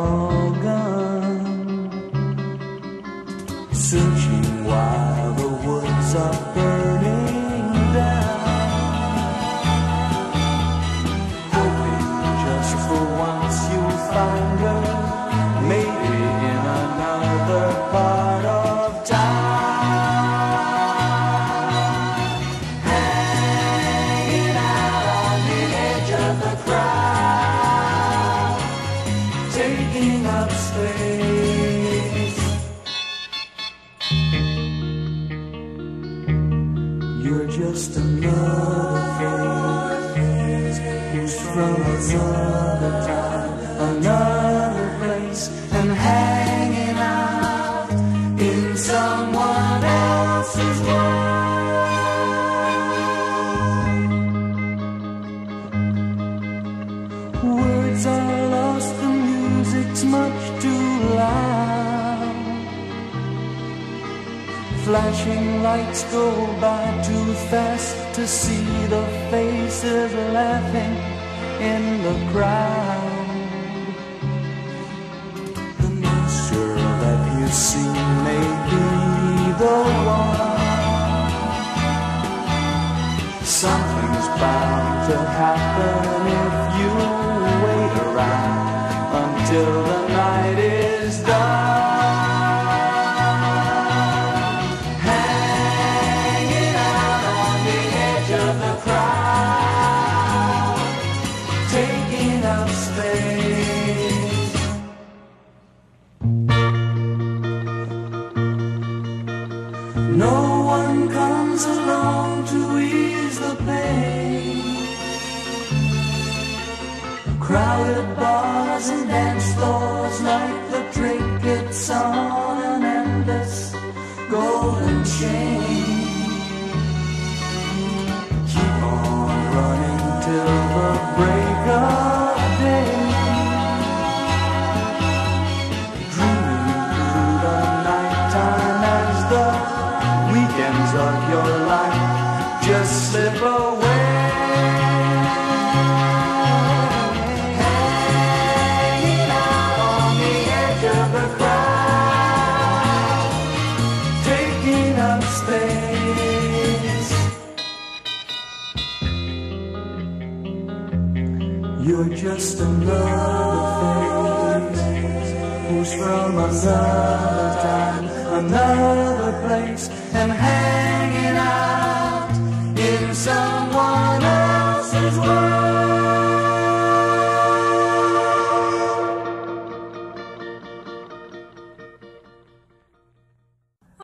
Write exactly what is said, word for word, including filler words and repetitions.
all gone, searching while the woods are burning down, hoping just for once you'll find her, maybe in another part of town, hanging out on the edge of the crowd, taking up space. You're just another face who's from another time, another place, and hanging out in someone else's world. Words are lost, the music's much too loud, flashing lights go by too fast to see the faces laughing in the crowd. The next girl that you see may be the one. Something's bound to happen if you wait around until the night is done. Hanging out on the edge of the crowd, taking up space. No one comes along to ease the pain. Crowded bars and dance floors like the trinkets on an endless golden chain. Keep on running till the break of day, dreaming through the nighttime as the weekends of your life just slip away. Hanging out on the edge of the crowd, taking up space. You're just another face who's from another time, another place, and hanging out